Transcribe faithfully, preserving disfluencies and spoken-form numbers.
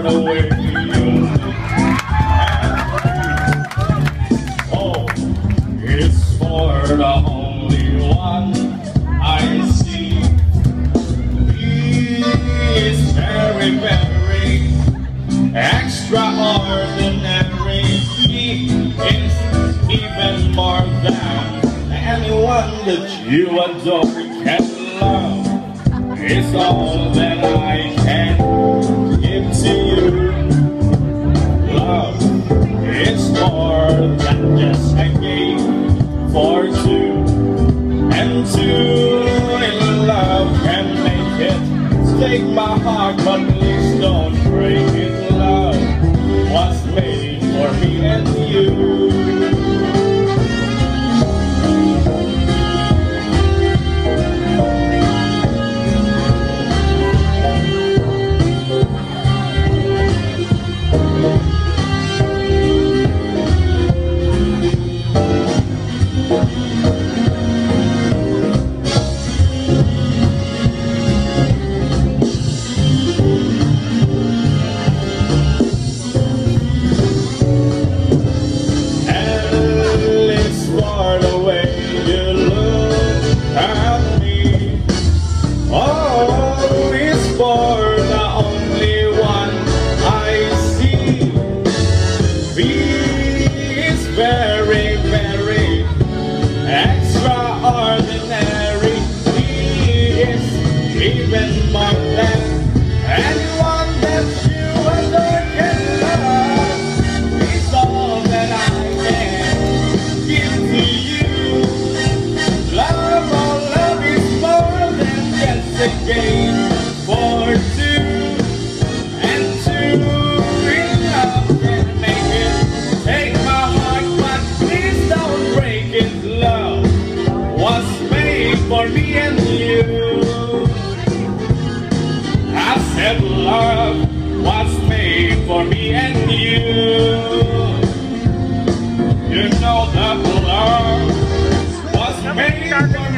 for the way you look at me. Oh, it's for the only one I see. He is very, very extraordinary. He is even more than anyone that you adore can love. It's all that I can give to you. Love is more than just a game for two, and two in love can make it. Take my heart, but please don't break it. Love was made for me and you. Very, very extraordinary. He is even more than anyone that you adore can love. He's all that I can give to you. Love, oh love is more than just a game for two, and two in love can make it. Take my heart, was made for me and you. I said love was made for me and you. You know that love was made for me.